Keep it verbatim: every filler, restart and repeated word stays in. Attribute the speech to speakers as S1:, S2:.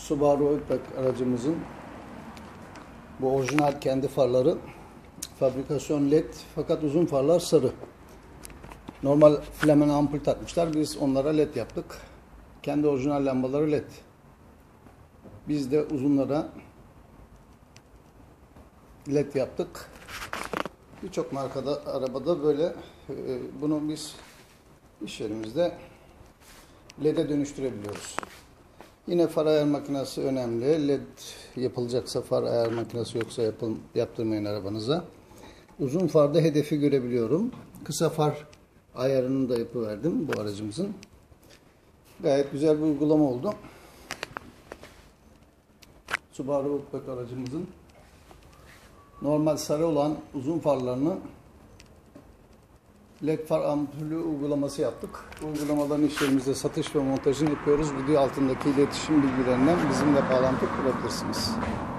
S1: Subaru Outback aracımızın bu orijinal kendi farları fabrikasyon led, fakat uzun farlar sarı. Normal flamen ampul takmışlar. Biz onlara led yaptık. Kendi orijinal lambaları led. Biz de uzunlara led yaptık. Birçok markada arabada böyle bunu biz iş yerimizde led'e dönüştürebiliyoruz. Yine far ayar makinesi önemli. Led yapılacaksa far ayar makinesi yoksa yapın, yaptırmayın arabanıza. Uzun farda hedefi görebiliyorum. Kısa far ayarını da yapıverdim bu aracımızın. Gayet güzel bir uygulama oldu. Subaru Outback aracımızın normal sarı olan uzun farlarını led far ampulü uygulaması yaptık. Uygulamaların işlerimizde satış ve montajını yapıyoruz. Video altındaki iletişim bilgilerinden bizimle bağlantı kurabilirsiniz.